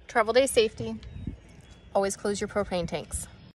Travel day safety. Always close your propane tanks.